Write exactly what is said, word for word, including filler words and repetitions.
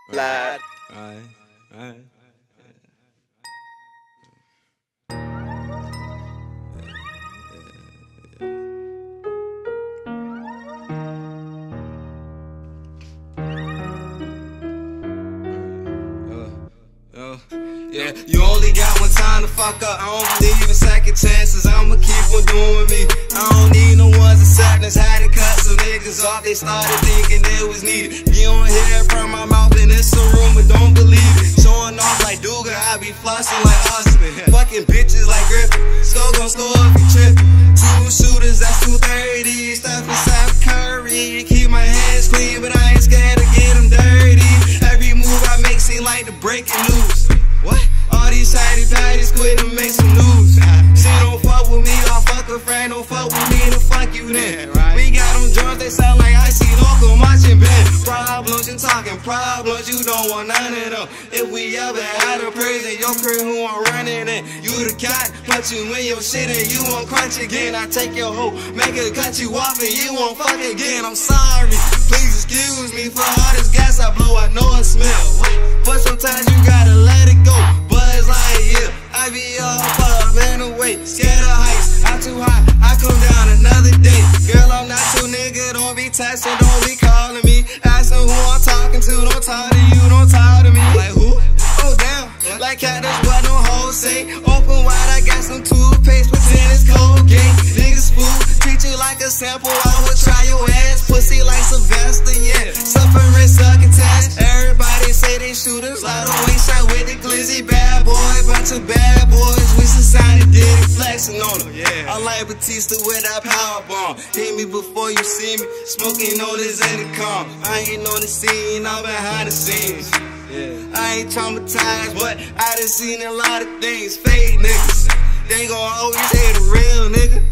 Right. Right. Right. Yeah, you only got one time to fuck up. I don't believe in second chances. I'ma keep on doing me. I don't need no one's acceptance. Had to cut some niggas off. They started thinking it was needed. You don't hear it from my mouth, and it's a rumor. Don't believe it. Showing off like Duga, I be flossing like Austin. Fucking bitches like Griffin. Score gon' score if you trippin'. Two shooters, that's two thirty. Stuff inside Curry. Keep my hands clean, but I ain't scared to get them dirty. Every move I make seem like the breaking news. What? All these shiny patties quit and make some news. She don't fuck with me, I'll fuck a friend. Don't fuck with me, then fuck you then. We got them drums, they sound like icy local marching band. Problems, you talking problems, you don't want none of them. If we ever had a prison, your crew who I'm running in. You the cat, but you in your shit and you won't crunch again. I take your hoe, make her cut you off and you won't fuck again. I'm sorry, please excuse me for all this gas I blow, I know it smells. But sometimes you gotta let it go. Buzz like, yeah, I be all up and away. Scared of heights, I'm too high, I come down another day. Girl, I'm not your nigga, don't be texting, don't be calling me. Asking who I'm talking to, don't talk to you, don't talk to me. Like who? Oh damn, like cat, that's what no hoes say. Open wide, I got some toothpaste, pretend it's Colgate. Niggas fool, treat you like a sample, I would try your ass. Pussy like Sylvester, yeah, suffering succotash. Everybody say they shooters, I don't waste shot with the glizzy. Bad boy, bunch of bad boys, we society did it, flexing on them. Yeah. I like Batista with that power bomb. Hit me before you see me, smoking on this intercom. I ain't on the scene, I'm behind the scenes. Yeah. I ain't traumatized, but I done seen a lot of things. Fake niggas, they gon' always say the real nigga.